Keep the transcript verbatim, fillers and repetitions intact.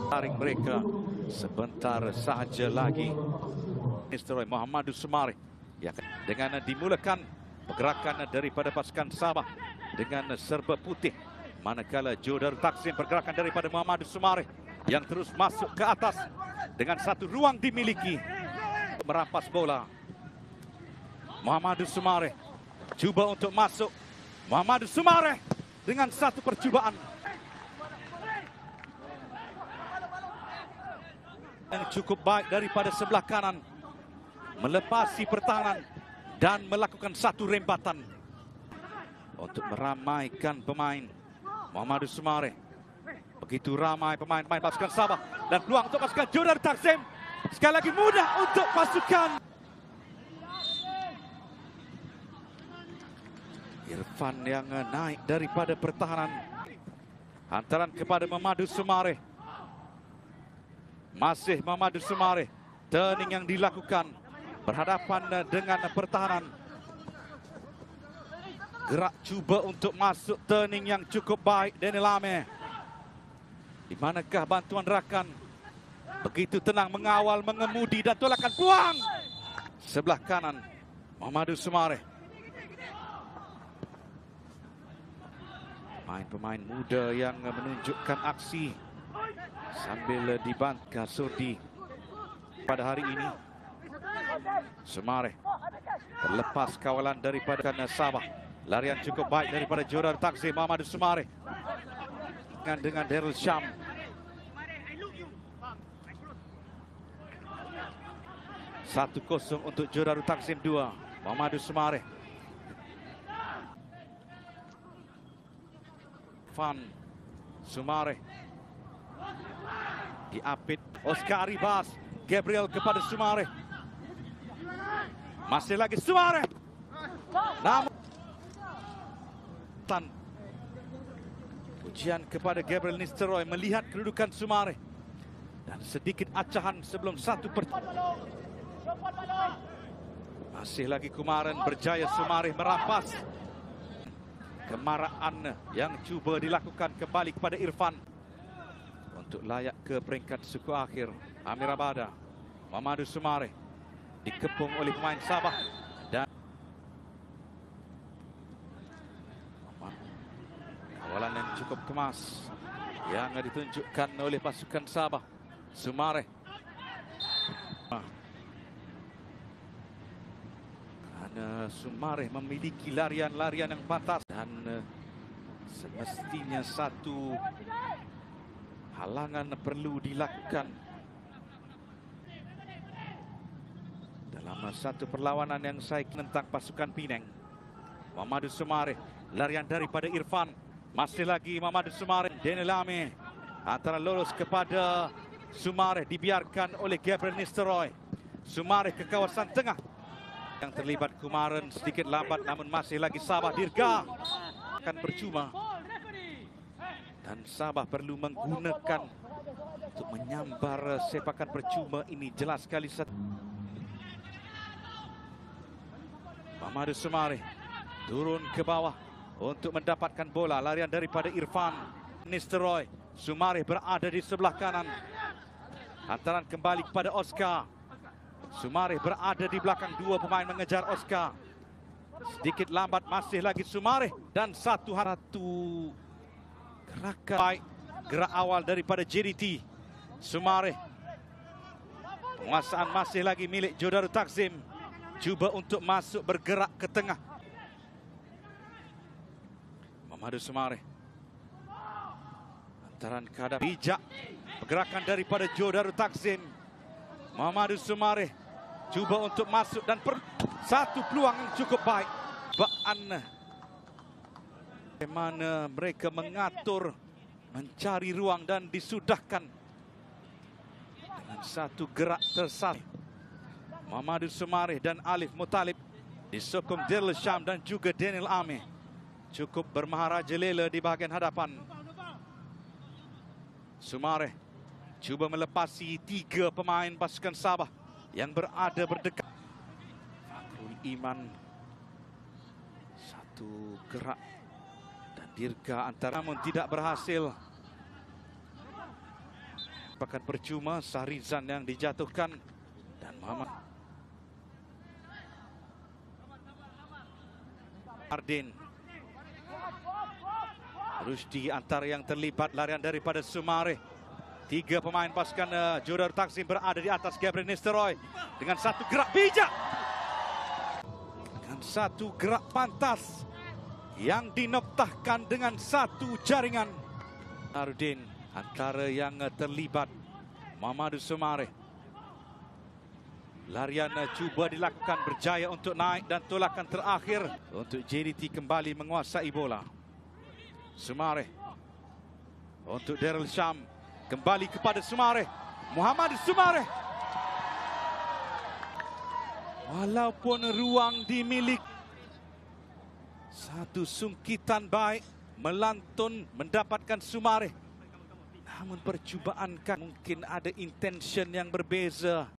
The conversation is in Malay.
tarik mereka sebentar sahaja lagi. Mister Muhammad Sumare ya, dengan dimulakan pergerakan daripada pasukan Sabah dengan serba putih, manakala Joe Darul Takzim pergerakan daripada Muhammad Sumare yang terus masuk ke atas dengan satu ruang dimiliki merampas bola. Muhammad Sumare cuba untuk masuk. Muhammad Sumare dengan satu percubaan yang cukup baik daripada sebelah kanan, melepasi pertahanan dan melakukan satu rembatan untuk meramaikan pemain. Muhammad Sumare, begitu ramai pemain-pemain pasukan Sabah dan peluang untuk pasukan Joe Darul Takzim. Sekali lagi mudah untuk pasukan Irfan yang naik daripada pertahanan. Hantaran kepada Muhammad Sumare. Masih Muhammad Sumare. Turning yang dilakukan berhadapan dengan pertahanan. Gerak cuba untuk masuk, turning yang cukup baik Daniel Ame. Di manakah bantuan rakan? Begitu tenang mengawal, mengemudi dan tolakan peluang. Sebelah kanan Muhammad Sumare. Pemain-pemain muda yang menunjukkan aksi sambil dibantu Surdi pada hari ini. Sumare terlepas kawalan daripada Sabah. Larian cukup baik daripada Joe Darul Takzim. Muhammad Sumare dengan dengan Darul Syam. Satu kosong untuk Joe Darul Takzim dua. Muhammad Sumare. Van Sumare diapit Oscar Ribas. Gabriel kepada Sumare. Masih lagi Sumare. Namun ujian kepada Gabriel Nistelrooy melihat kedudukan Sumare dan sedikit acahan sebelum satu per. Masih lagi Kumaran berjaya Sumare merampas. Kemarahan yang cuba dilakukan kembali kepada Irfan untuk layak ke peringkat suku akhir. Amir Abada, Muhammad Sumare dikepung oleh pemain Sabah dan kawalan yang cukup kemas yang ditunjukkan oleh pasukan Sabah. Sumare karena Sumare memiliki larian-larian yang pantas dan uh, semestinya satu halangan perlu dilakukan dalam satu perlawanan yang saya tentang pasukan Penang. Muhammad Sumare, larian daripada Irfan. Masih lagi Muhammad Sumare. Daniel Ame antara lolos kepada Sumare, dibiarkan oleh Gabriel Nistelrooy. Sumare ke kawasan tengah. Yang terlibat Kumaran sedikit lambat, namun masih lagi Sabah. Dirga akan percuma dan Sabah perlu menggunakan untuk menyambar sepakan percuma ini. Jelas sekali Muhammad Sumare turun ke bawah untuk mendapatkan bola. Larian daripada Irfan Nistelrooy. Sumare berada di sebelah kanan. Hantaran kembali kepada Oscar. Sumare berada di belakang dua pemain mengejar Oscar. Sedikit lambat, masih lagi Sumare dan satu haratu gerakan baik. Gerak awal daripada J D T. Sumare. Penguasaan masih lagi milik Joe Darul Takzim. Cuba untuk masuk bergerak ke tengah. Muhammad Sumare. Hantaran kadang bijak. Pergerakan daripada Joe Darul Takzim. Muhammad Sumare cuba untuk masuk dan per satu peluang yang cukup baik. Baan bagaimana mereka mengatur, mencari ruang dan disudahkan dengan satu gerak tersat. Muhammad Sumare dan Alif Muttalib disokong Darul Syam dan juga Daniel Ame. Cukup bermaharaja lela di bahagian hadapan. Sumare cuba melepasi tiga pemain pasukan Sabah yang berada berdekat. Fakrul Iman, satu gerak dan dirga antara namun tidak berhasil. merupakan percuma. Sahrizan yang dijatuhkan dan Muhammad Ardin. Rusdi antara yang terlibat, larian daripada Sumare. Tiga pemain pasukan uh, Johor Darul Takzim berada di atas Gabriel Nistelrooy dengan satu gerak bijak, dengan satu gerak pantas yang dinoktahkan dengan satu jaringan. Arudin antara yang uh, terlibat, Mamadou Sumare. Larian uh, cuba dilakukan, berjaya untuk naik dan tolakan terakhir untuk J D T kembali menguasai bola. Sumare untuk Daryl Sham. Kembali kepada Sumare. Muhammad Sumare. Walaupun ruang dimiliki, satu sungkitan baik melantun mendapatkan Sumare. Namun percubaan kan mungkin ada intention yang berbeza.